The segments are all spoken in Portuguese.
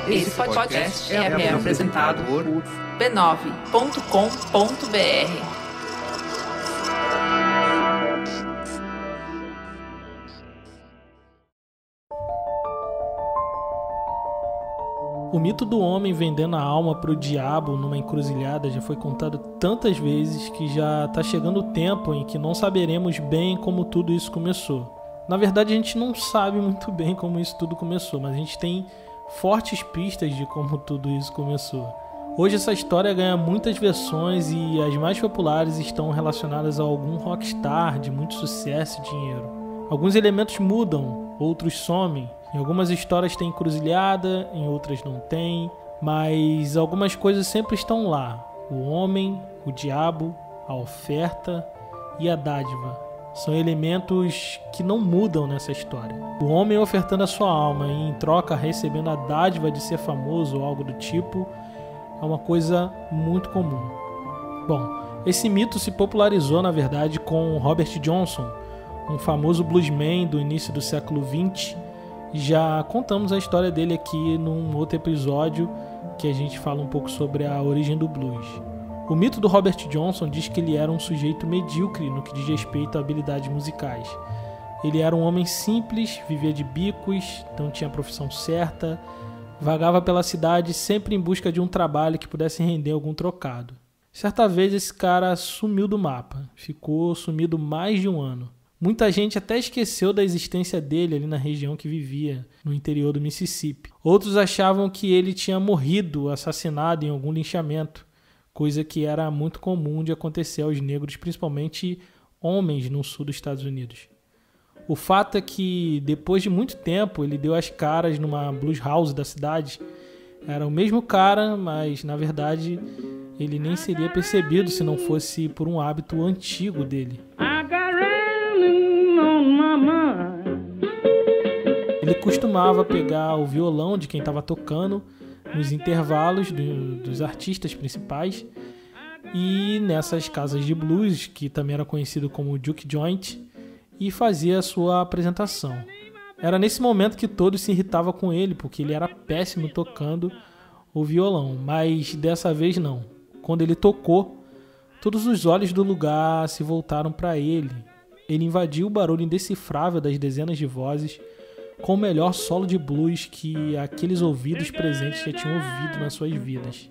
Esse podcast é apresentado por b9.com.br. O mito do homem vendendo a alma para o diabo numa encruzilhada já foi contado tantas vezes que já está chegando o tempo em que não saberemos bem como tudo isso começou. Na verdade, a gente não sabe muito bem como isso tudo começou, mas a gente tem fortes pistas de como tudo isso começou. Hoje essa história ganha muitas versões e as mais populares estão relacionadas a algum rockstar de muito sucesso e dinheiro. Alguns elementos mudam, outros somem. Em algumas histórias tem encruzilhada, em outras não tem, mas algumas coisas sempre estão lá. O homem, o diabo, a oferta e a dádiva. São elementos que não mudam nessa história. O homem ofertando a sua alma e em troca recebendo a dádiva de ser famoso ou algo do tipo é uma coisa muito comum. Bom, esse mito se popularizou na verdade com Robert Johnson, um famoso bluesman do início do século XX. Já contamos a história dele aqui num outro episódio que a gente fala um pouco sobre a origem do blues. O mito do Robert Johnson diz que ele era um sujeito medíocre no que diz respeito a habilidades musicais. Ele era um homem simples, vivia de bicos, não tinha a profissão certa, vagava pela cidade sempre em busca de um trabalho que pudesse render algum trocado. Certa vez esse cara sumiu do mapa, ficou sumido mais de um ano. Muita gente até esqueceu da existência dele ali na região que vivia, no interior do Mississippi. Outros achavam que ele tinha morrido, assassinado em algum linchamento, coisa que era muito comum de acontecer aos negros, principalmente homens no sul dos Estados Unidos. O fato é que, depois de muito tempo, ele deu as caras numa blues house da cidade. Era o mesmo cara, mas, na verdade, ele nem seria percebido se não fosse por um hábito antigo dele. Ele costumava pegar o violão de quem estava tocando nos intervalos dos artistas principais e nessas casas de blues, que também era conhecido como juke joint, e fazia a sua apresentação. Era nesse momento que todos se irritavam com ele, porque ele era péssimo tocando o violão, mas dessa vez não. Quando ele tocou, todos os olhos do lugar se voltaram para ele. Ele invadiu o barulho indecifrável das dezenas de vozes com o melhor solo de blues que aqueles ouvidos presentes já tinham ouvido nas suas vidas.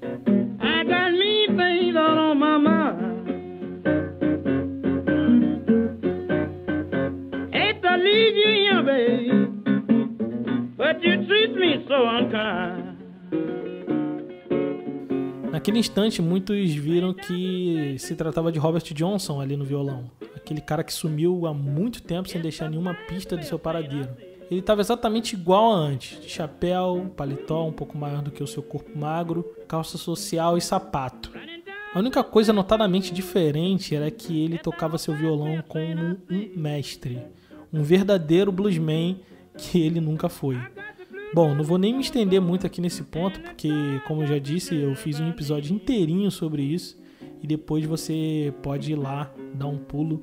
Naquele instante, muitos viram que se tratava de Robert Johnson ali no violão. Aquele cara que sumiu há muito tempo sem deixar nenhuma pista do seu paradeiro. Ele estava exatamente igual a antes, de chapéu, paletó um pouco maior do que o seu corpo magro, calça social e sapato. A única coisa notadamente diferente era que ele tocava seu violão como um mestre, um verdadeiro bluesman que ele nunca foi. Bom, não vou nem me estender muito aqui nesse ponto, porque, como eu já disse, eu fiz um episódio inteirinho sobre isso e depois você pode ir lá, dar um pulo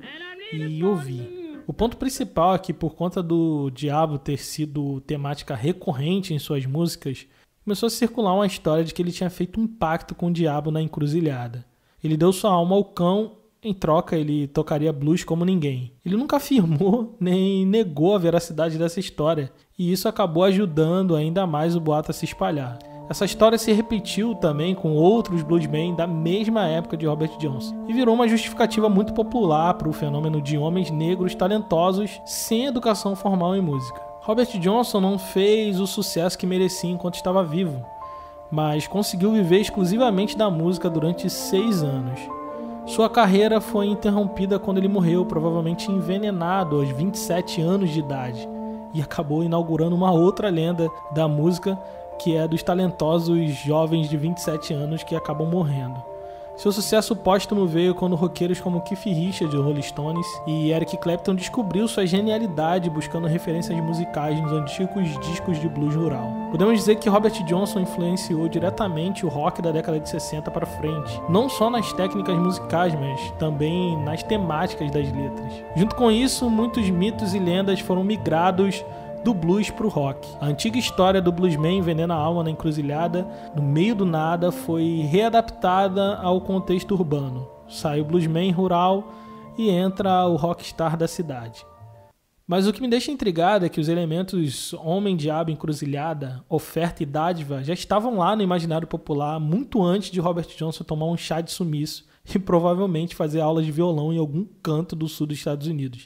e ouvir. O ponto principal é que, por conta do diabo ter sido temática recorrente em suas músicas, começou a circular uma história de que ele tinha feito um pacto com o diabo na encruzilhada. Ele deu sua alma ao cão, em troca ele tocaria blues como ninguém. Ele nunca afirmou nem negou a veracidade dessa história, e isso acabou ajudando ainda mais o boato a se espalhar. Essa história se repetiu também com outros bluesmen da mesma época de Robert Johnson e virou uma justificativa muito popular para o fenômeno de homens negros talentosos sem educação formal em música. Robert Johnson não fez o sucesso que merecia enquanto estava vivo, mas conseguiu viver exclusivamente da música durante 6 anos. Sua carreira foi interrompida quando ele morreu, provavelmente envenenado aos 27 anos de idade, e acabou inaugurando uma outra lenda da música, que é dos talentosos jovens de 27 anos que acabam morrendo. Seu sucesso póstumo veio quando roqueiros como Keith Richards, do Rolling Stones, e Eric Clapton descobriu sua genialidade buscando referências musicais nos antigos discos de blues rural. Podemos dizer que Robert Johnson influenciou diretamente o rock da década de 60 para frente, não só nas técnicas musicais, mas também nas temáticas das letras. Junto com isso, muitos mitos e lendas foram migrados do blues para o rock. A antiga história do bluesman vendendo a alma na encruzilhada, no meio do nada, foi readaptada ao contexto urbano. Sai o bluesman rural e entra o rockstar da cidade. Mas o que me deixa intrigado é que os elementos homem, diabo, encruzilhada, oferta e dádiva já estavam lá no imaginário popular muito antes de Robert Johnson tomar um chá de sumiço e provavelmente fazer aulas de violão em algum canto do sul dos Estados Unidos.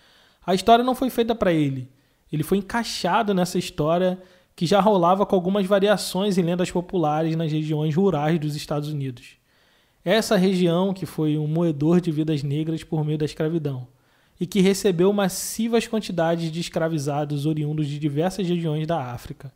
A história não foi feita para ele. Ele foi encaixado nessa história que já rolava com algumas variações em lendas populares nas regiões rurais dos Estados Unidos. Essa região que foi um moedor de vidas negras por meio da escravidão e que recebeu massivas quantidades de escravizados oriundos de diversas regiões da África.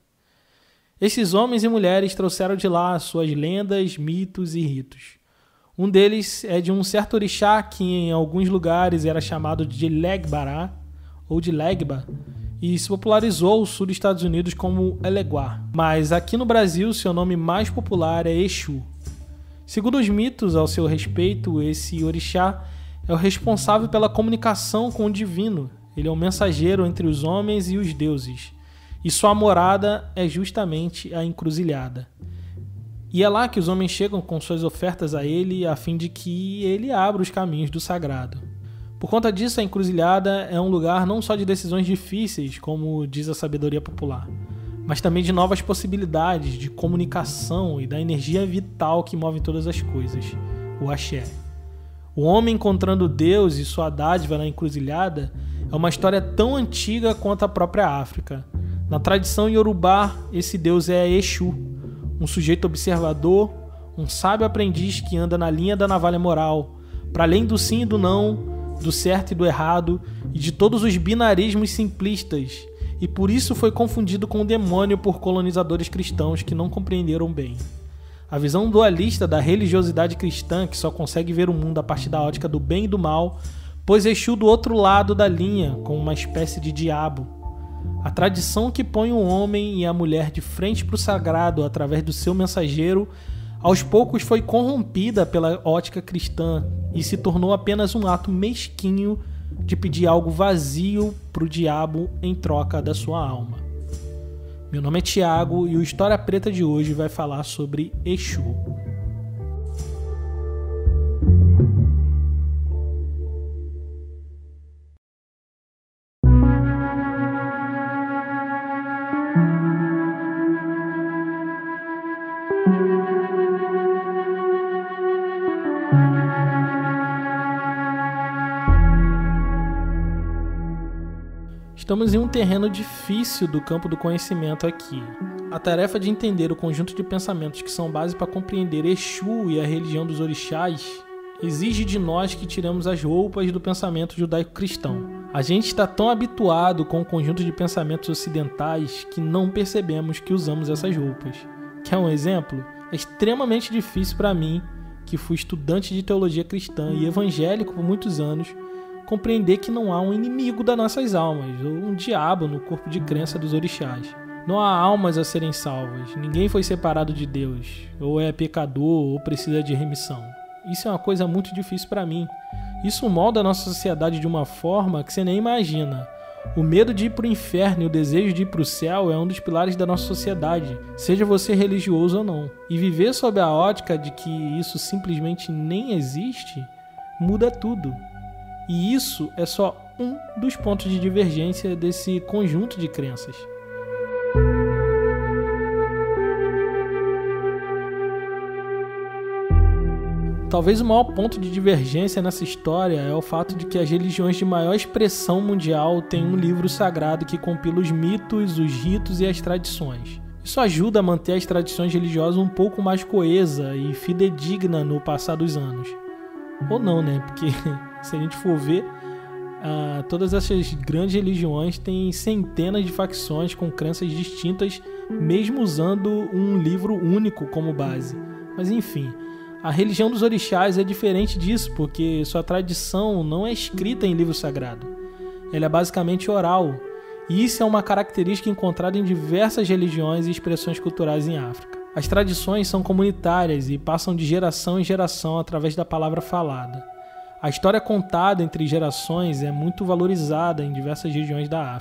Esses homens e mulheres trouxeram de lá suas lendas, mitos e ritos. Um deles é de um certo orixá que em alguns lugares era chamado de Legbará ou de Legba e se popularizou o sul dos Estados Unidos como Eleguá. Mas aqui no Brasil seu nome mais popular é Exu. Segundo os mitos ao seu respeito, esse orixá é o responsável pela comunicação com o divino. Ele é um mensageiro entre os homens e os deuses. E sua morada é justamente a encruzilhada. E é lá que os homens chegam com suas ofertas a ele, a fim de que ele abra os caminhos do sagrado. Por conta disso, a encruzilhada é um lugar não só de decisões difíceis, como diz a sabedoria popular, mas também de novas possibilidades de comunicação e da energia vital que move todas as coisas, o axé. O homem encontrando Deus e sua dádiva na encruzilhada é uma história tão antiga quanto a própria África. Na tradição iorubá, esse Deus é Exu, um sujeito observador, um sábio aprendiz que anda na linha da navalha moral, para além do sim e do não, do certo e do errado e de todos os binarismos simplistas, e por isso foi confundido com o demônio por colonizadores cristãos que não compreenderam bem. A visão dualista da religiosidade cristã, que só consegue ver o mundo a partir da ótica do bem e do mal, pôs Exu do outro lado da linha, como uma espécie de diabo. A tradição que põe o homem e a mulher de frente para o sagrado através do seu mensageiro, aos poucos foi corrompida pela ótica cristã e se tornou apenas um ato mesquinho de pedir algo vazio para o diabo em troca da sua alma. Meu nome é Thiago e o História Preta de hoje vai falar sobre Exu. Estamos em um terreno difícil do campo do conhecimento aqui. A tarefa de entender o conjunto de pensamentos que são base para compreender Exu e a religião dos orixás exige de nós que tiremos as roupas do pensamento judaico-cristão. A gente está tão habituado com o conjunto de pensamentos ocidentais que não percebemos que usamos essas roupas. Quer um exemplo? É extremamente difícil para mim, que fui estudante de teologia cristã e evangélico por muitos anos, compreender que não há um inimigo das nossas almas, ou um diabo no corpo de crença dos orixás. Não há almas a serem salvas, ninguém foi separado de Deus, ou é pecador, ou precisa de remissão. Isso é uma coisa muito difícil para mim. Isso molda a nossa sociedade de uma forma que você nem imagina. O medo de ir para o inferno e o desejo de ir para o céu é um dos pilares da nossa sociedade, seja você religioso ou não. E viver sob a ótica de que isso simplesmente nem existe, muda tudo. E isso é só um dos pontos de divergência desse conjunto de crenças. Talvez o maior ponto de divergência nessa história é o fato de que as religiões de maior expressão mundial têm um livro sagrado que compila os mitos, os ritos e as tradições. Isso ajuda a manter as tradições religiosas um pouco mais coesa e fidedigna no passar dos anos. Ou não, né? Porque se a gente for ver, todas essas grandes religiões têm centenas de facções com crenças distintas, mesmo usando um livro único como base. Mas enfim, a religião dos orixás é diferente disso, porque sua tradição não é escrita em livro sagrado. Ela é basicamente oral, e isso é uma característica encontrada em diversas religiões e expressões culturais em África. As tradições são comunitárias e passam de geração em geração através da palavra falada. A história contada entre gerações é muito valorizada em diversas regiões da África.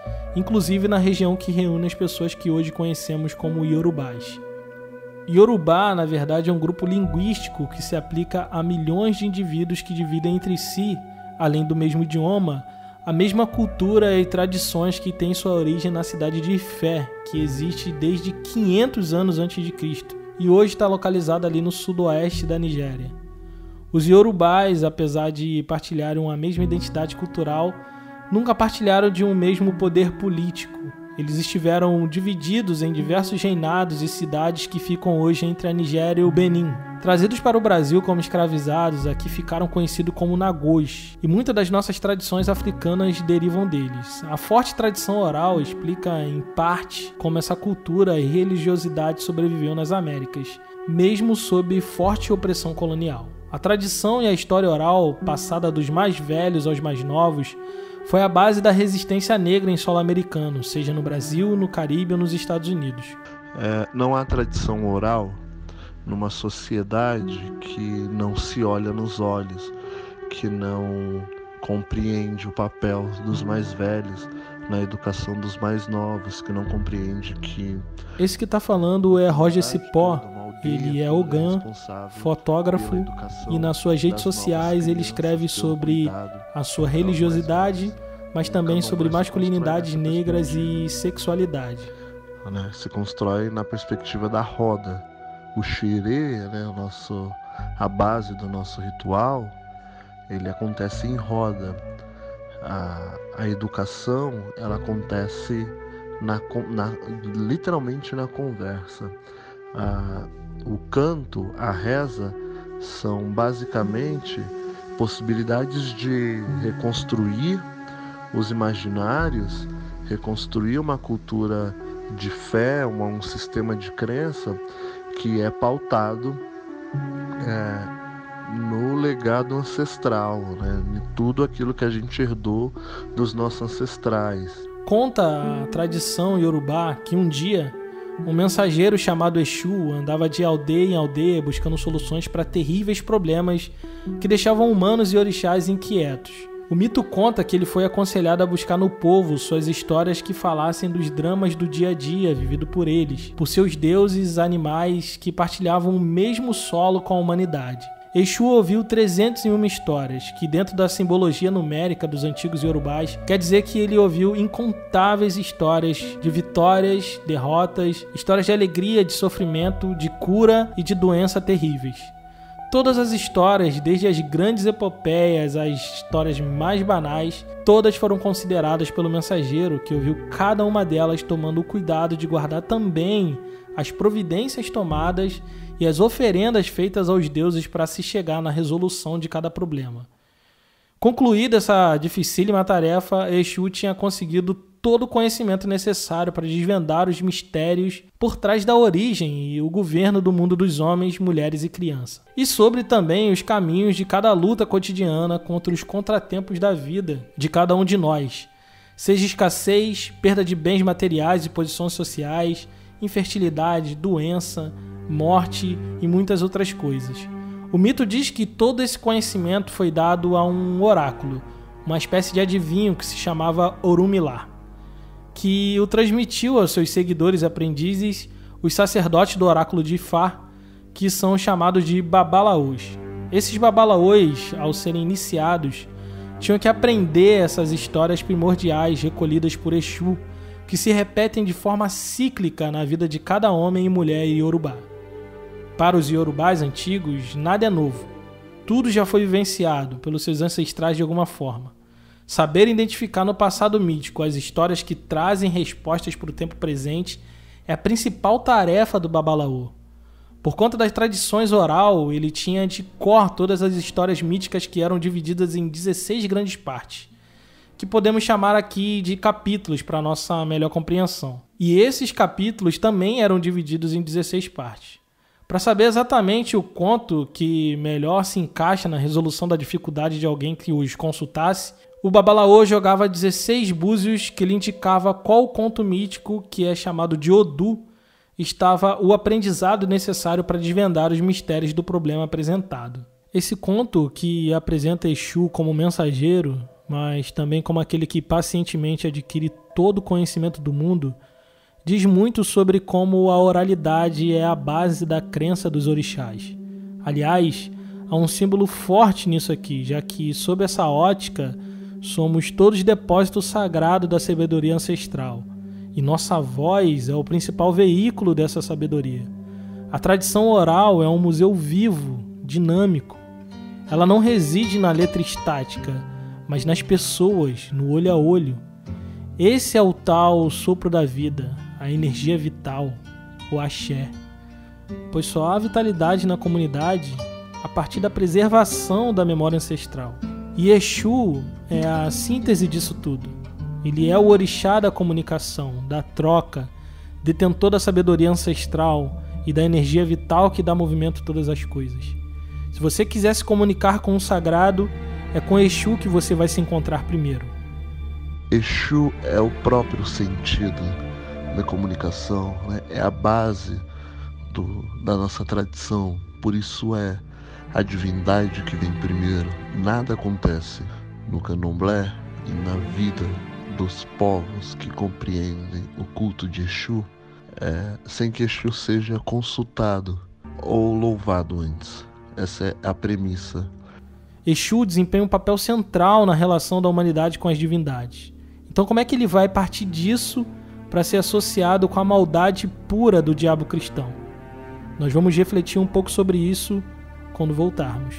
inclusive na região que reúne as pessoas que hoje conhecemos como Iorubás. Iorubá, na verdade, é um grupo linguístico que se aplica a milhões de indivíduos que dividem entre si, além do mesmo idioma, a mesma cultura e tradições que tem sua origem na cidade de Ifé, que existe desde 500 anos antes de Cristo, e hoje está localizada ali no sudoeste da Nigéria. Os Iorubás, apesar de partilharem uma mesma identidade cultural, nunca partilharam de um mesmo poder político. Eles estiveram divididos em diversos reinados e cidades que ficam hoje entre a Nigéria e o Benin. Trazidos para o Brasil como escravizados, aqui ficaram conhecidos como Nagôs, e muitas das nossas tradições africanas derivam deles. A forte tradição oral explica, em parte, como essa cultura e religiosidade sobreviveu nas Américas, mesmo sob forte opressão colonial. A tradição e a história oral, passada dos mais velhos aos mais novos, foi a base da resistência negra em solo americano, seja no Brasil, no Caribe ou nos Estados Unidos. Não há tradição oral numa sociedade que não se olha nos olhos, que não compreende o papel dos mais velhos na educação dos mais novos, que não compreende que... Esse que está falando é Roger Cipó. Ele é Ogã, fotógrafo, e nas suas redes sociais ele escreve sobre a sua religiosidade, mas também sobre masculinidades negras e sexualidade. Se constrói na perspectiva da roda. O xirê, a base do nosso ritual, ele acontece em roda. A educação, ela acontece literalmente na conversa. O canto, a reza, são basicamente possibilidades de reconstruir os imaginários, reconstruir uma cultura de fé, um sistema de crença que é pautado no legado ancestral, de tudo aquilo que a gente herdou dos nossos ancestrais. Conta a tradição iorubá que um dia um mensageiro chamado Exu andava de aldeia em aldeia buscando soluções para terríveis problemas que deixavam humanos e orixás inquietos. O mito conta que ele foi aconselhado a buscar no povo suas histórias que falassem dos dramas do dia a dia vivido por eles, por seus deuses animais que partilhavam o mesmo solo com a humanidade. Exu ouviu 301 histórias, que dentro da simbologia numérica dos antigos iorubás, quer dizer que ele ouviu incontáveis histórias de vitórias, derrotas, histórias de alegria, de sofrimento, de cura e de doença terríveis. Todas as histórias, desde as grandes epopeias às histórias mais banais, todas foram consideradas pelo mensageiro, que ouviu cada uma delas tomando o cuidado de guardar também as providências tomadas e as oferendas feitas aos deuses para se chegar na resolução de cada problema. Concluída essa dificílima tarefa, Exu tinha conseguido todo o conhecimento necessário para desvendar os mistérios por trás da origem e o governo do mundo dos homens, mulheres e crianças. E sobre também os caminhos de cada luta cotidiana contra os contratempos da vida de cada um de nós, seja escassez, perda de bens materiais e posições sociais, infertilidade, doença, morte e muitas outras coisas. O mito diz que todo esse conhecimento foi dado a um oráculo, uma espécie de adivinho que se chamava Orunmila, que o transmitiu aos seus seguidores e aprendizes, os sacerdotes do oráculo de Ifá, que são chamados de babalaôs. Esses babalaôs, ao serem iniciados, tinham que aprender essas histórias primordiais recolhidas por Exu, que se repetem de forma cíclica na vida de cada homem e mulher iorubá. Para os iorubás antigos, nada é novo. Tudo já foi vivenciado pelos seus ancestrais de alguma forma. Saber identificar no passado mítico as histórias que trazem respostas para o tempo presente é a principal tarefa do babalaô. Por conta das tradições oral, ele tinha de cor todas as histórias míticas que eram divididas em 16 grandes partes, que podemos chamar aqui de capítulos para nossa melhor compreensão. E esses capítulos também eram divididos em 16 partes. Para saber exatamente o conto que melhor se encaixa na resolução da dificuldade de alguém que os consultasse, o babalaô jogava 16 búzios que lhe indicava qual conto mítico, que é chamado de Odu, estava o aprendizado necessário para desvendar os mistérios do problema apresentado. Esse conto, que apresenta Exu como mensageiro, mas também como aquele que pacientemente adquire todo o conhecimento do mundo, diz muito sobre como a oralidade é a base da crença dos orixás. Aliás, há um símbolo forte nisso aqui, já que, sob essa ótica, somos todos depósito sagrado da sabedoria ancestral, e nossa voz é o principal veículo dessa sabedoria. A tradição oral é um museu vivo, dinâmico. Ela não reside na letra estática, mas nas pessoas, no olho a olho. Esse é o tal sopro da vida, a energia vital, o axé. Pois só há vitalidade na comunidade a partir da preservação da memória ancestral. E Exu é a síntese disso tudo. Ele é o orixá da comunicação, da troca, detentor da sabedoria ancestral e da energia vital que dá movimento a todas as coisas. Se você quiser se comunicar com o sagrado, é com Exu que você vai se encontrar primeiro. Exu é o próprio sentido da comunicação, né? É a base da nossa tradição, por isso é a divindade que vem primeiro. Nada acontece no candomblé e na vida dos povos que compreendem o culto de Exu sem que Exu seja consultado ou louvado antes. Essa é a premissa. Exu desempenha um papel central na relação da humanidade com as divindades. Então como é que ele vai partir disso para ser associado com a maldade pura do diabo cristão? Nós vamos refletir um pouco sobre isso quando voltarmos.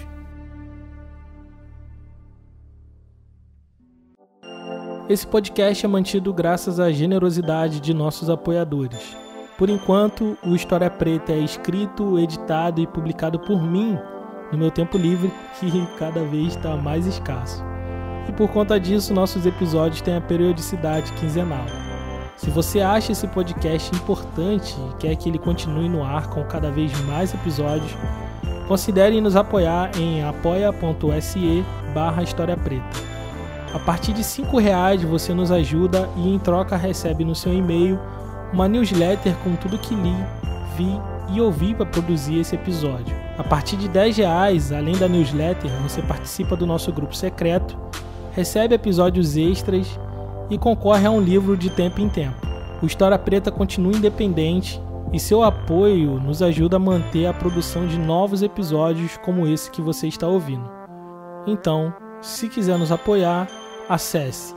Esse podcast é mantido graças à generosidade de nossos apoiadores. Por enquanto, o História Preta é escrito, editado e publicado por mim no meu tempo livre, que cada vez está mais escasso. E por conta disso, nossos episódios têm a periodicidade quinzenal. Se você acha esse podcast importante e quer que ele continue no ar com cada vez mais episódios, considere nos apoiar em apoia.se/História Preta. A partir de R$5 você nos ajuda e em troca recebe no seu e-mail uma newsletter com tudo que li, vi e ouvi para produzir esse episódio. A partir de R$10, além da newsletter, você participa do nosso grupo secreto, recebe episódios extras e concorre a um livro de tempo em tempo. O História Preta continua independente e seu apoio nos ajuda a manter a produção de novos episódios como esse que você está ouvindo. Então, se quiser nos apoiar, acesse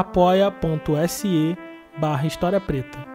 apoia.se/História Preta.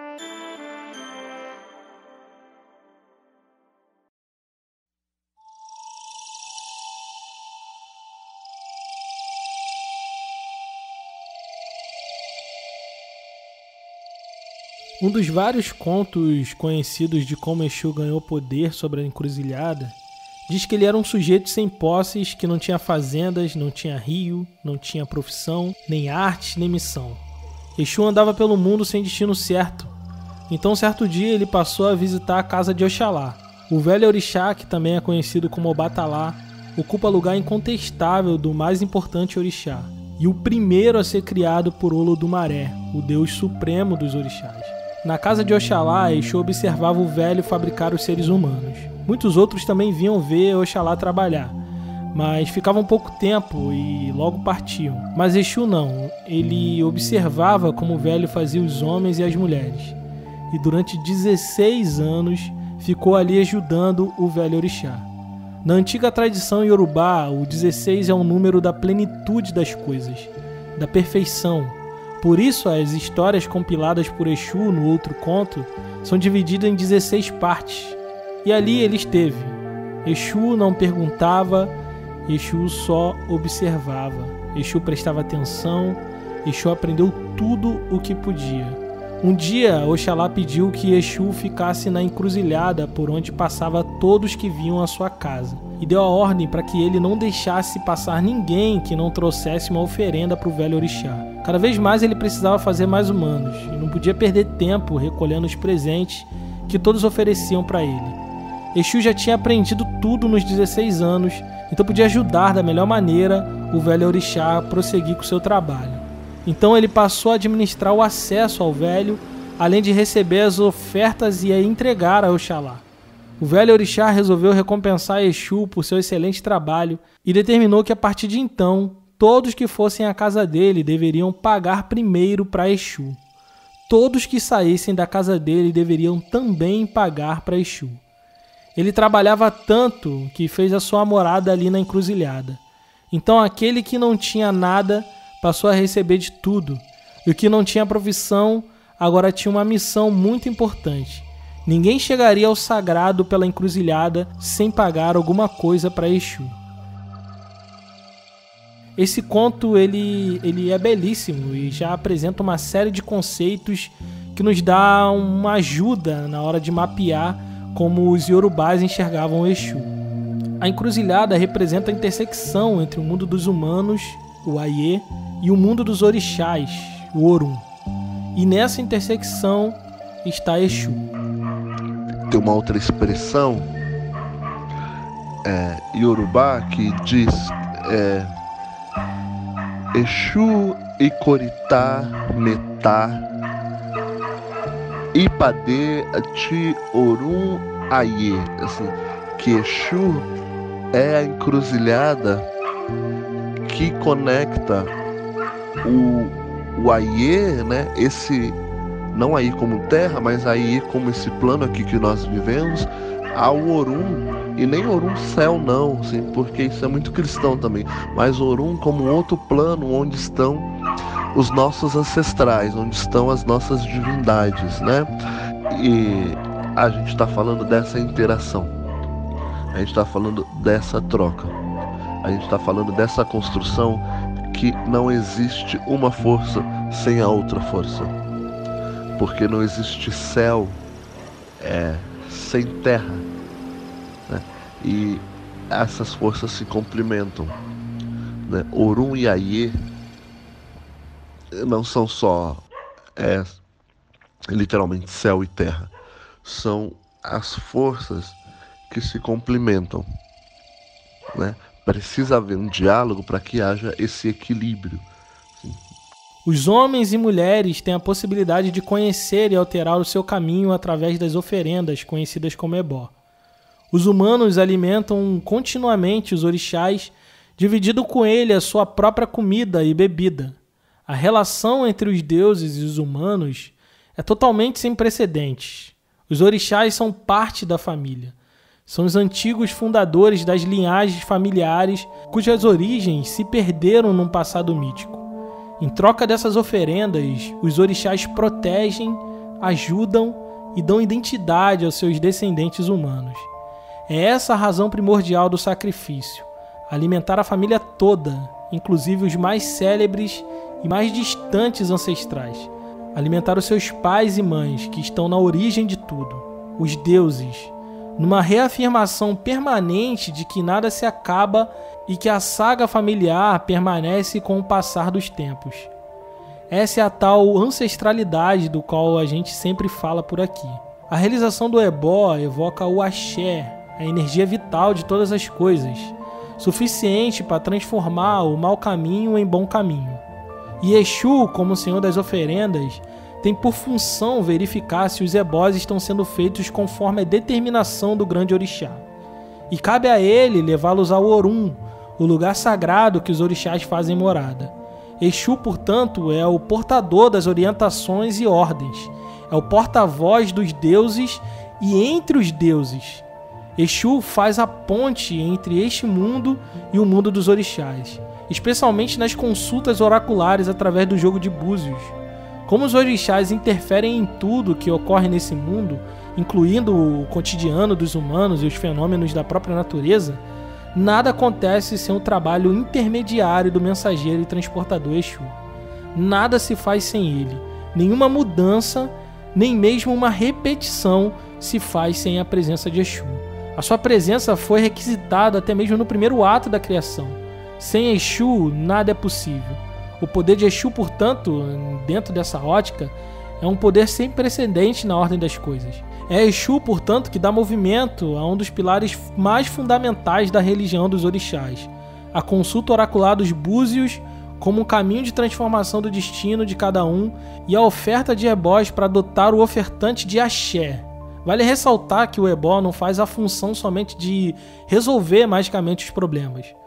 Um dos vários contos conhecidos de como Exu ganhou poder sobre a encruzilhada diz que ele era um sujeito sem posses, que não tinha fazendas, não tinha rio, não tinha profissão, nem arte, nem missão. Exu andava pelo mundo sem destino certo. Então, certo dia, ele passou a visitar a casa de Oxalá. O velho orixá, que também é conhecido como Obatalá, ocupa lugar incontestável do mais importante orixá, e o primeiro a ser criado por Olodumaré, o deus supremo dos orixás. Na casa de Oxalá, Exu observava o velho fabricar os seres humanos. Muitos outros também vinham ver Oxalá trabalhar, mas ficavam pouco tempo e logo partiam. Mas Exu não, ele observava como o velho fazia os homens e as mulheres, e durante 16 anos ficou ali ajudando o velho orixá. Na antiga tradição iorubá, o 16 é o número da plenitude das coisas, da perfeição. Por isso, as histórias compiladas por Exu no outro conto são divididas em 16 partes. E ali ele esteve. Exu não perguntava, Exu só observava. Exu prestava atenção, Exu aprendeu tudo o que podia. Um dia, Oxalá pediu que Exu ficasse na encruzilhada por onde passava todos que vinham à sua casa, e deu a ordem para que ele não deixasse passar ninguém que não trouxesse uma oferenda para o velho orixá. Cada vez mais ele precisava fazer mais humanos, e não podia perder tempo recolhendo os presentes que todos ofereciam para ele. Exu já tinha aprendido tudo nos 16 anos, então podia ajudar da melhor maneira o velho orixá a prosseguir com o seu trabalho. Então ele passou a administrar o acesso ao velho, além de receber as ofertas e a entregar a Oxalá. O velho orixá resolveu recompensar Exu por seu excelente trabalho e determinou que a partir de então todos que fossem à casa dele deveriam pagar primeiro para Exu. Todos que saíssem da casa dele deveriam também pagar para Exu. Ele trabalhava tanto que fez a sua morada ali na encruzilhada. Então aquele que não tinha nada passou a receber de tudo. E o que não tinha profissão agora tinha uma missão muito importante. Ninguém chegaria ao sagrado pela encruzilhada sem pagar alguma coisa para Exu. Esse conto ele é belíssimo e já apresenta uma série de conceitos que nos dá uma ajuda na hora de mapear como os iorubás enxergavam o Exu. A encruzilhada representa a intersecção entre o mundo dos humanos, o Aie, e o mundo dos orixás, o Orum. E nessa intersecção está Exu. Tem uma outra expressão iorubá que diz Exu Ikoritá Metá Ipade Ti Orum Aie, assim, que Exu é a encruzilhada que conecta o Aie, né, esse não Aie como terra, mas Aie como esse plano aqui que nós vivemos, ao Orum. E nem Orum céu não, assim, porque isso é muito cristão também, mas Orum como outro plano onde estão os nossos ancestrais, onde estão as nossas divindades, né? E a gente está falando dessa interação, a gente está falando dessa troca, a gente está falando dessa construção que não existe uma força sem a outra força, porque não existe céu sem terra, né? E essas forças se complementam, né? Orum e Aie não são só literalmente céu e terra, são as forças que se complementam, né? Precisa haver um diálogo para que haja esse equilíbrio. Sim. Os homens e mulheres têm a possibilidade de conhecer e alterar o seu caminho através das oferendas conhecidas como ebó. Os humanos alimentam continuamente os orixás, dividindo com ele a sua própria comida e bebida. A relação entre os deuses e os humanos é totalmente sem precedentes. Os orixás são parte da família. São os antigos fundadores das linhagens familiares cujas origens se perderam num passado mítico. Em troca dessas oferendas, os orixás protegem, ajudam e dão identidade aos seus descendentes humanos. É essa a razão primordial do sacrifício: alimentar a família toda, inclusive os mais célebres e mais distantes ancestrais. Alimentar os seus pais e mães, que estão na origem de tudo, os deuses, numa reafirmação permanente de que nada se acaba e que a saga familiar permanece com o passar dos tempos. Essa é a tal ancestralidade do qual a gente sempre fala por aqui. A realização do ebó evoca o axé, a energia vital de todas as coisas, suficiente para transformar o mau caminho em bom caminho. E Exu, como Senhor das oferendas, tem por função verificar se os ebós estão sendo feitos conforme a determinação do grande orixá. E cabe a ele levá-los ao Orum, o lugar sagrado que os orixás fazem morada. Exu, portanto, é o portador das orientações e ordens, é o porta-voz dos deuses e entre os deuses. Exu faz a ponte entre este mundo e o mundo dos orixás, especialmente nas consultas oraculares através do jogo de búzios. Como os orixás interferem em tudo que ocorre nesse mundo, incluindo o cotidiano dos humanos e os fenômenos da própria natureza, nada acontece sem o trabalho intermediário do mensageiro e transportador Exu. Nada se faz sem ele. Nenhuma mudança, nem mesmo uma repetição se faz sem a presença de Exu. A sua presença foi requisitada até mesmo no primeiro ato da criação. Sem Exu, nada é possível. O poder de Exu, portanto, dentro dessa ótica, é um poder sem precedente na ordem das coisas. É Exu, portanto, que dá movimento a um dos pilares mais fundamentais da religião dos orixás, a consulta oracular dos búzios como um caminho de transformação do destino de cada um e a oferta de ebós para dotar o ofertante de axé. Vale ressaltar que o ebó não faz a função somente de resolver magicamente os problemas.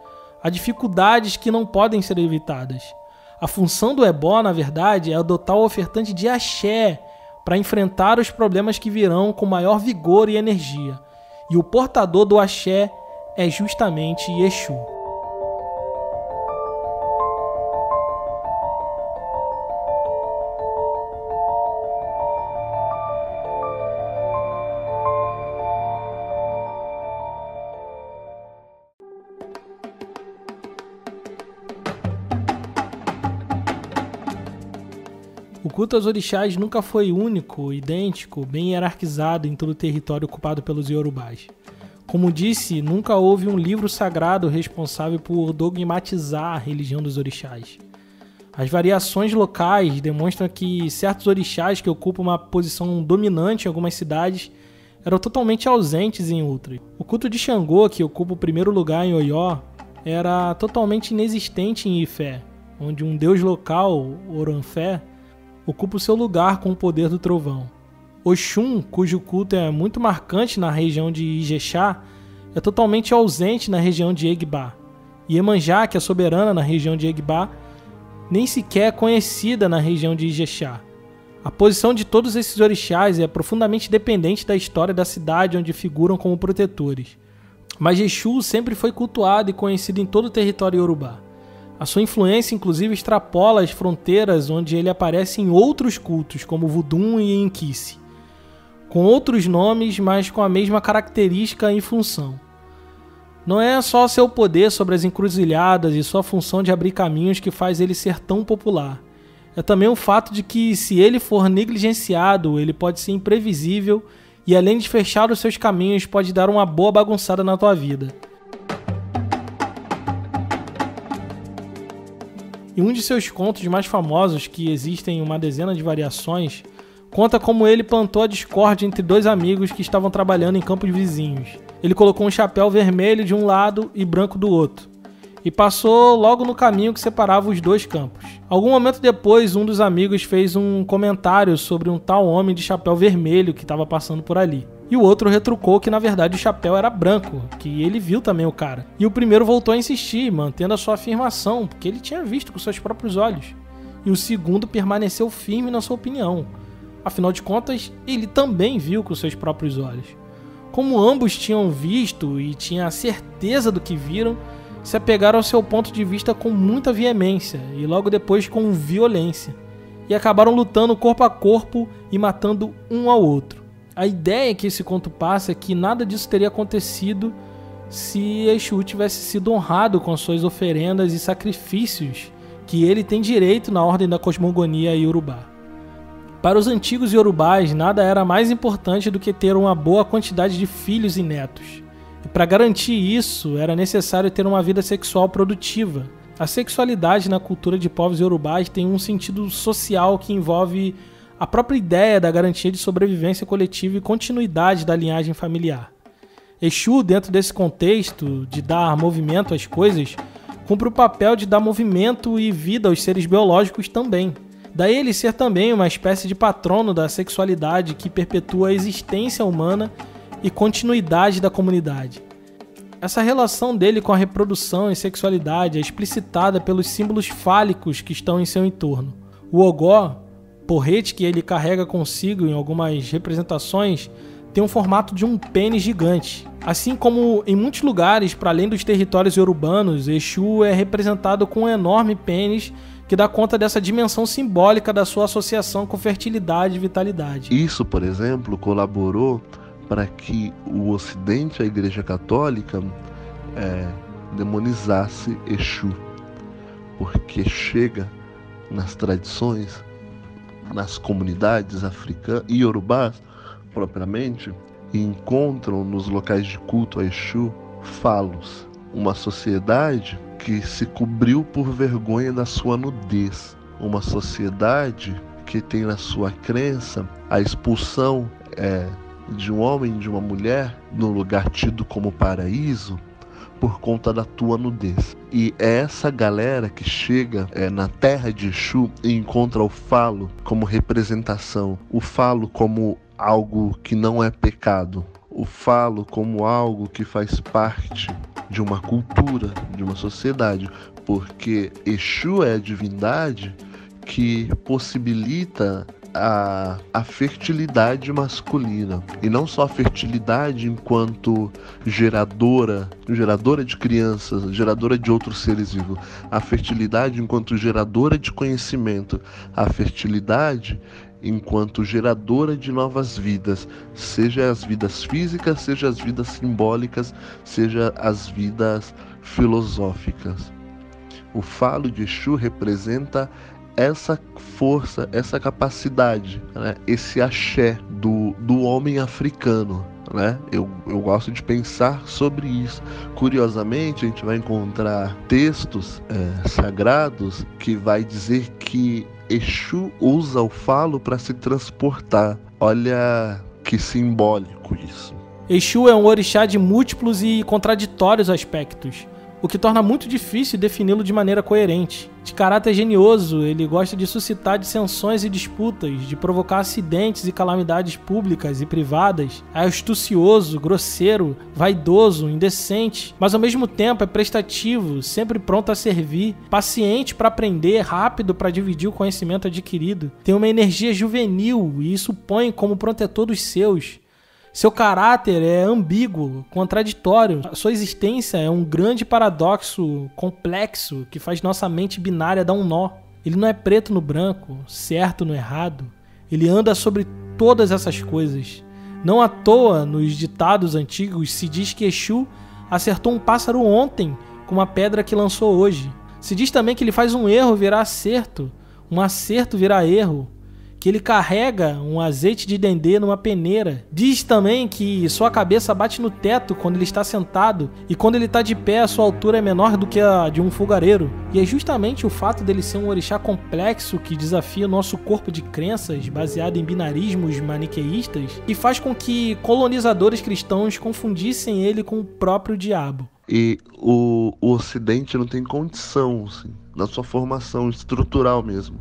Há dificuldades que não podem ser evitadas. A função do ebó, na verdade, é adotar o ofertante de axé para enfrentar os problemas que virão com maior vigor e energia. E o portador do axé é justamente Exu. O culto aos orixás nunca foi único, idêntico, bem hierarquizado em todo o território ocupado pelos iorubás. Como disse, nunca houve um livro sagrado responsável por dogmatizar a religião dos orixás. As variações locais demonstram que certos orixás que ocupam uma posição dominante em algumas cidades eram totalmente ausentes em outras. O culto de Xangô, que ocupa o primeiro lugar em Oió, era totalmente inexistente em Ifé, onde um deus local, Oranfé, ocupa o seu lugar com o poder do trovão. Oxum, cujo culto é muito marcante na região de Ijexá, é totalmente ausente na região de Egbá. E Iemanjá, que é soberana na região de Egbá, nem sequer é conhecida na região de Ijexá. A posição de todos esses orixás é profundamente dependente da história da cidade onde figuram como protetores. Mas Exu sempre foi cultuado e conhecido em todo o território iorubá. A sua influência, inclusive, extrapola as fronteiras onde ele aparece em outros cultos, como Vudum e Inquice, com outros nomes, mas com a mesma característica e função. Não é só seu poder sobre as encruzilhadas e sua função de abrir caminhos que faz ele ser tão popular. É também o fato de que, se ele for negligenciado, ele pode ser imprevisível e, além de fechar os seus caminhos, pode dar uma boa bagunçada na tua vida. E um de seus contos mais famosos, que existem em uma dezena de variações, conta como ele plantou a discórdia entre dois amigos que estavam trabalhando em campos vizinhos. Ele colocou um chapéu vermelho de um lado e branco do outro, e passou logo no caminho que separava os dois campos. Algum momento depois, um dos amigos fez um comentário sobre um tal homem de chapéu vermelho que estava passando por ali. E o outro retrucou que na verdade o chapéu era branco, que ele viu também o cara. E o primeiro voltou a insistir, mantendo a sua afirmação, porque ele tinha visto com seus próprios olhos. E o segundo permaneceu firme na sua opinião. Afinal de contas, ele também viu com seus próprios olhos. Como ambos tinham visto e tinham a certeza do que viram, se apegaram ao seu ponto de vista com muita veemência e logo depois com violência. E acabaram lutando corpo a corpo e matando um ao outro. A ideia que esse conto passa é que nada disso teria acontecido se Exu tivesse sido honrado com suas oferendas e sacrifícios que ele tem direito na ordem da cosmogonia iorubá. Para os antigos iorubás, nada era mais importante do que ter uma boa quantidade de filhos e netos. E para garantir isso, era necessário ter uma vida sexual produtiva. A sexualidade na cultura de povos iorubás tem um sentido social que envolve a própria ideia da garantia de sobrevivência coletiva e continuidade da linhagem familiar. Exu, dentro desse contexto de dar movimento às coisas, cumpre o papel de dar movimento e vida aos seres biológicos também. Daí ele ser também uma espécie de patrono da sexualidade que perpetua a existência humana e continuidade da comunidade. Essa relação dele com a reprodução e sexualidade é explicitada pelos símbolos fálicos que estão em seu entorno. O ogó, porrete que ele carrega consigo em algumas representações, tem um formato de um pênis gigante. Assim como em muitos lugares, para além dos territórios urbanos, Exu é representado com um enorme pênis que dá conta dessa dimensão simbólica da sua associação com fertilidade e vitalidade. Isso, por exemplo, colaborou para que o Ocidente, a Igreja Católica, demonizasse Exu, porque chega nas tradições, nas comunidades africanas e iorubás propriamente, e encontram nos locais de culto a Exu falos, uma sociedade que se cobriu por vergonha da sua nudez, uma sociedade que tem na sua crença a expulsão de um homem e de uma mulher no lugar tido como paraíso por conta da tua nudez. E é essa galera que chega na terra de Exu e encontra o falo como representação, o falo como algo que não é pecado, o falo como algo que faz parte de uma cultura, de uma sociedade, porque Exu é a divindade que possibilita a fertilidade masculina, e não só a fertilidade enquanto geradora de crianças, geradora de outros seres vivos, a fertilidade enquanto geradora de conhecimento, a fertilidade enquanto geradora de novas vidas, seja as vidas físicas, seja as vidas simbólicas, seja as vidas filosóficas. O falo de Exu representa essa força, essa capacidade, né? Esse axé do homem africano, né? Eu gosto de pensar sobre isso. Curiosamente, a gente vai encontrar textos sagrados que vai dizer que Exu usa o falo para se transportar. Olha que simbólico isso. Exu é um orixá de múltiplos e contraditórios aspectos, o que torna muito difícil defini-lo de maneira coerente. De caráter genioso, ele gosta de suscitar dissensões e disputas, de provocar acidentes e calamidades públicas e privadas. É astucioso, grosseiro, vaidoso, indecente, mas ao mesmo tempo é prestativo, sempre pronto a servir, paciente para aprender, rápido para dividir o conhecimento adquirido. Tem uma energia juvenil e isso põe como protetor dos seus. Seu caráter é ambíguo, contraditório. Sua existência é um grande paradoxo complexo que faz nossa mente binária dar um nó. Ele não é preto no branco, certo no errado. Ele anda sobre todas essas coisas. Não à toa, nos ditados antigos, se diz que Exu acertou um pássaro ontem com uma pedra que lançou hoje. Se diz também que ele faz um erro virar acerto, um acerto virar erro, que ele carrega um azeite de dendê numa peneira. Diz também que sua cabeça bate no teto quando ele está sentado e quando ele está de pé a sua altura é menor do que a de um fogareiro. E é justamente o fato dele ser um orixá complexo que desafia o nosso corpo de crenças baseado em binarismos maniqueístas e faz com que colonizadores cristãos confundissem ele com o próprio diabo. E o Ocidente não tem condição, assim, na sua formação estrutural mesmo,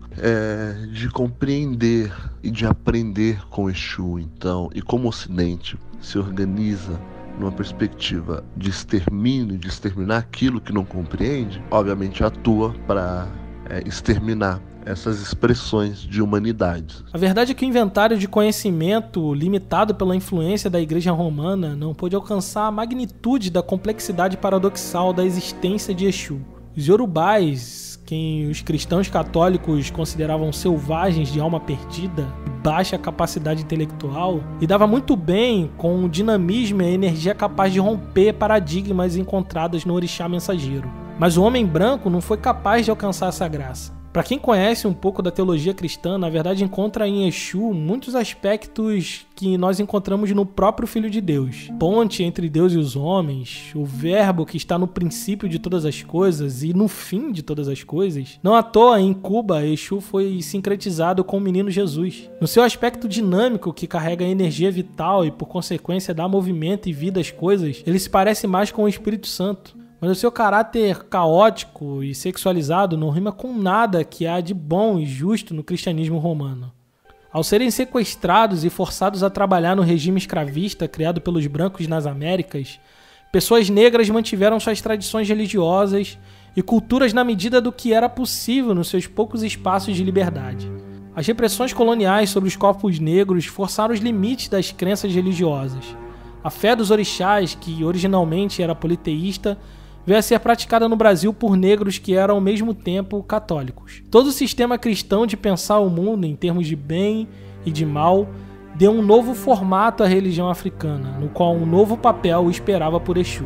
de compreender e de aprender com Exu. Então, e como o Ocidente se organiza numa perspectiva de extermínio, de exterminar aquilo que não compreende, obviamente atua para exterminar essas expressões de humanidade. A verdade é que o inventário de conhecimento, limitado pela influência da Igreja Romana, não pôde alcançar a magnitude da complexidade paradoxal da existência de Exu. Os Yorubais, quem os cristãos católicos consideravam selvagens de alma perdida, baixa capacidade intelectual, lidava muito bem com o dinamismo e a energia capaz de romper paradigmas encontrados no orixá mensageiro. Mas o homem branco não foi capaz de alcançar essa graça. Para quem conhece um pouco da teologia cristã, na verdade encontra em Exu muitos aspectos que nós encontramos no próprio Filho de Deus. Ponte entre Deus e os homens, o verbo que está no princípio de todas as coisas e no fim de todas as coisas. Não à toa, em Cuba, Exu foi sincretizado com o menino Jesus. No seu aspecto dinâmico, que carrega energia vital e por consequência dá movimento e vida às coisas, ele se parece mais com o Espírito Santo. Mas o seu caráter caótico e sexualizado não rima com nada que há de bom e justo no cristianismo romano. Ao serem sequestrados e forçados a trabalhar no regime escravista criado pelos brancos nas Américas, pessoas negras mantiveram suas tradições religiosas e culturas na medida do que era possível nos seus poucos espaços de liberdade. As repressões coloniais sobre os corpos negros forçaram os limites das crenças religiosas. A fé dos orixás, que originalmente era politeísta, veio a ser praticada no Brasil por negros que eram ao mesmo tempo católicos. Todo o sistema cristão de pensar o mundo em termos de bem e de mal deu um novo formato à religião africana, no qual um novo papel o esperava por Exu.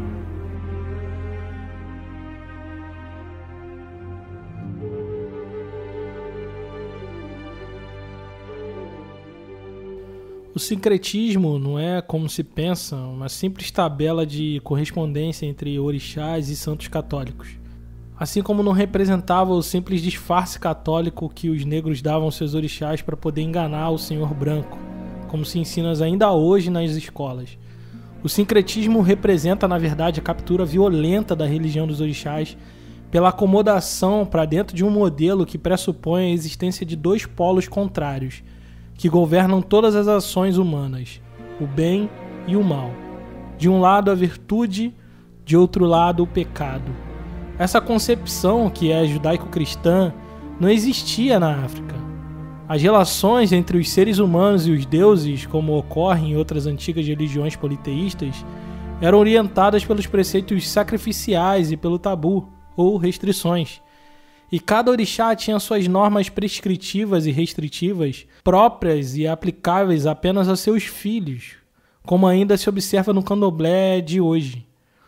O sincretismo não é, como se pensa, uma simples tabela de correspondência entre orixás e santos católicos. Assim como não representava o simples disfarce católico que os negros davam aos seus orixás para poder enganar o senhor branco, como se ensina ainda hoje nas escolas. O sincretismo representa, na verdade, a captura violenta da religião dos orixás pela acomodação para dentro de um modelo que pressupõe a existência de dois polos contrários, que governam todas as ações humanas, o bem e o mal. De um lado, a virtude, de outro lado o pecado. Essa concepção, que é judaico-cristã, não existia na África. As relações entre os seres humanos e os deuses, como ocorre em outras antigas religiões politeístas, eram orientadas pelos preceitos sacrificiais e pelo tabu, ou restrições. E cada orixá tinha suas normas prescritivas e restritivas próprias e aplicáveis apenas a seus filhos, como ainda se observa no candomblé de hoje.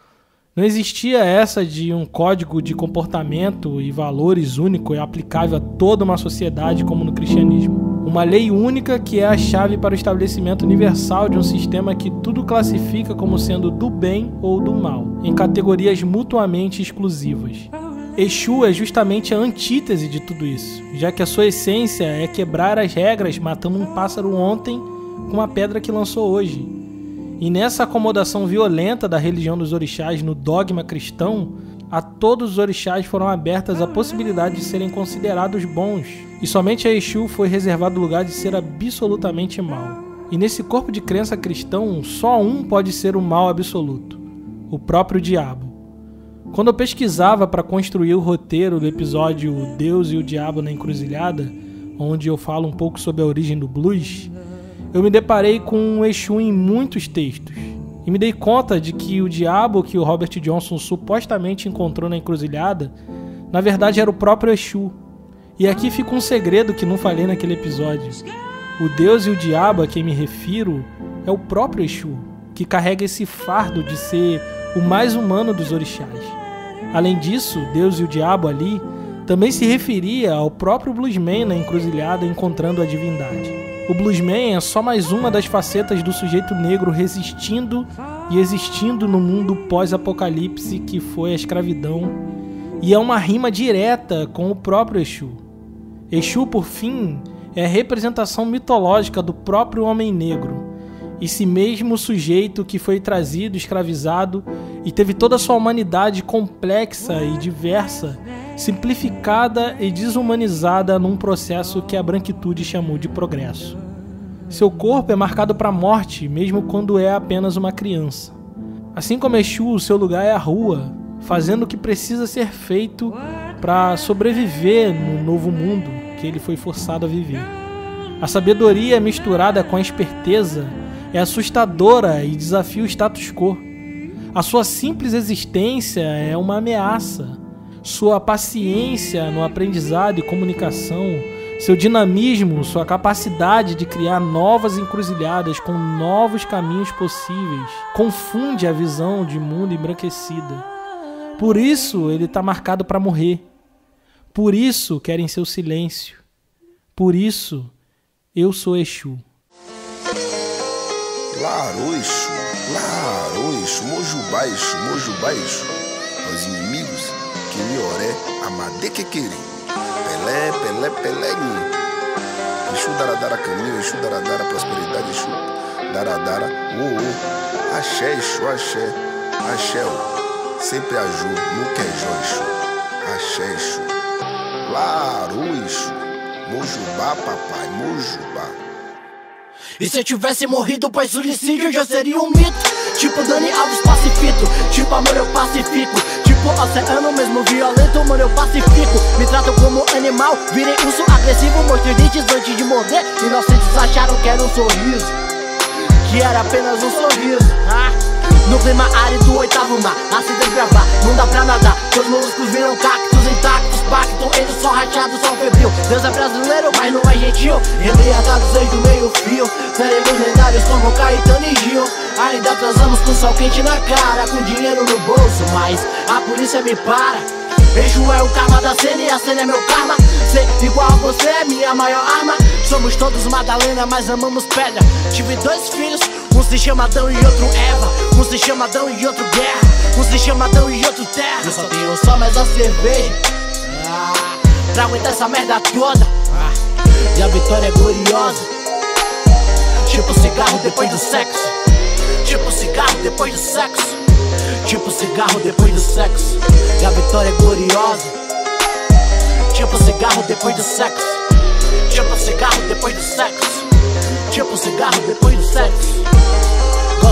Não existia essa de um código de comportamento e valores único e aplicável a toda uma sociedade como no cristianismo. Uma lei única que é a chave para o estabelecimento universal de um sistema que tudo classifica como sendo do bem ou do mal, em categorias mutuamente exclusivas. Exu é justamente a antítese de tudo isso, já que a sua essência é quebrar as regras matando um pássaro ontem com uma pedra que lançou hoje. E nessa acomodação violenta da religião dos orixás no dogma cristão, a todos os orixás foram abertas a possibilidade de serem considerados bons, e somente a Exu foi reservado o lugar de ser absolutamente mal. E nesse corpo de crença cristão, só um pode ser o mal absoluto: o próprio diabo. Quando eu pesquisava para construir o roteiro do episódio O Deus e o Diabo na Encruzilhada, onde eu falo um pouco sobre a origem do blues, eu me deparei com um Exu em muitos textos. E me dei conta de que o diabo que o Robert Johnson supostamente encontrou na encruzilhada, na verdade era o próprio Exu. E aqui fica um segredo que não falei naquele episódio. O Deus e o diabo a quem me refiro é o próprio Exu, que carrega esse fardo de ser o mais humano dos orixás. Além disso, Deus e o diabo ali também se referia ao próprio bluesman na encruzilhada encontrando a divindade. O bluesman é só mais uma das facetas do sujeito negro resistindo e existindo no mundo pós-apocalipse que foi a escravidão, e é uma rima direta com o próprio Exu. Exu, por fim, é a representação mitológica do próprio homem negro, esse mesmo sujeito que foi trazido, escravizado e teve toda a sua humanidade complexa e diversa, simplificada e desumanizada num processo que a branquitude chamou de progresso. Seu corpo é marcado para a morte, mesmo quando é apenas uma criança. Assim como Exu, o seu lugar é a rua, fazendo o que precisa ser feito para sobreviver no novo mundo que ele foi forçado a viver. A sabedoria misturada com a esperteza é assustadora e desafia o status quo. A sua simples existência é uma ameaça. Sua paciência no aprendizado e comunicação, seu dinamismo, sua capacidade de criar novas encruzilhadas com novos caminhos possíveis, confunde a visão de mundo embranquecida. Por isso ele está marcado para morrer. Por isso querem seu silêncio. Por isso eu sou Exu. Laroixo, Laroixo, Mojubaixo, Mojubaixo, aos inimigos que Nioré, Amadequequeri, Pelé, Pelé, Peléguinho, Exu Daradara caminho, Exu Daradara prosperidade, Exu Daradara, Uô, Axé, Exu, Axé, Axé, sempre Aju, nunca é Jó, Exu, Axé, Exu, Laroixo, Mojubá, papai, Mojubá. E se eu tivesse morrido, pois suicídio já seria um mito. Tipo Dani Alves pacifito, tipo amor eu pacifico. Tipo oceano mesmo violento, mano eu pacifico. Me tratam como animal, virei urso agressivo. Mostrei dentes antes de morder, inocentes acharam que era um sorriso, que era apenas um sorriso. No clima árido, oitavo mar, assim deve gravar, não dá pra nadar. Seus moluscos viram cactos intactos, pacto entre só rachado, só febril. Deus é brasileiro, mas não é gentil. Embriagados desde o meio fio, seremos lendários como Caetano e Gil. Ainda transamos com sol quente na cara, com dinheiro no bolso, mas a polícia me para. Exu é o karma da cena e a cena é meu karma. Ser igual a você é minha maior arma. Somos todos Madalena, mas amamos pedra. Tive 2 filhos, um se chama Adão e outro Eva. Um se chama Adão e outro Guerra. Um se chama Adão e outro Terra. Eu só tenho só mais a cerveja pra aguentar essa merda toda. E a vitória é gloriosa, tipo cigarro depois do sexo. Tipo cigarro depois do sexo. Tipo cigarro depois do sexo. E a vitória é gloriosa, tipo cigarro depois do sexo. Tipo cigarro depois do sexo. Tipo cigarro depois do sexo.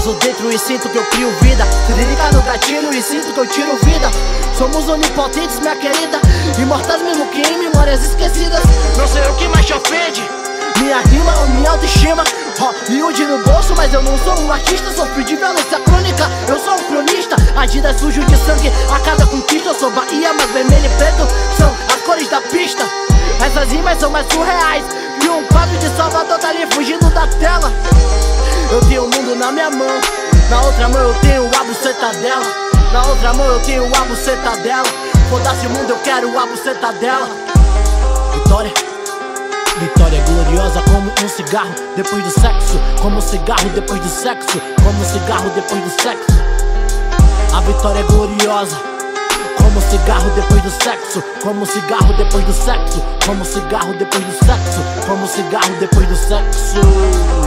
preso dentro e sinto que eu crio vida. Tiririca no gatilho e sinto que eu tiro vida. Somos onipotentes, minha querida, imortais mesmo que em memórias esquecidas. Não sei o que mais te ofende, minha rima ou minha autoestima. Humilde no bolso, mas eu não sou um artista. Sofri de violência crônica, eu sou um cronista. Agida sujo de sangue a cada conquista. Eu sou Bahia, mas vermelho e preto são as cores da pista. Essas rimas são mais surreais que um quadro de Salvador tá ali fugindo da tela. Eu tenho o mundo na minha mão, na outra mão eu tenho a buceta dela. Na outra mão eu tenho a buceta dela. Foda-se o mundo, eu quero a buceta dela. Vitória, vitória gloriosa como um cigarro depois do sexo. Como um cigarro depois do sexo. Como um cigarro depois do sexo. A vitória é gloriosa como um cigarro depois do sexo. Como um cigarro depois do sexo. Como um cigarro depois do sexo. Como um cigarro depois do sexo.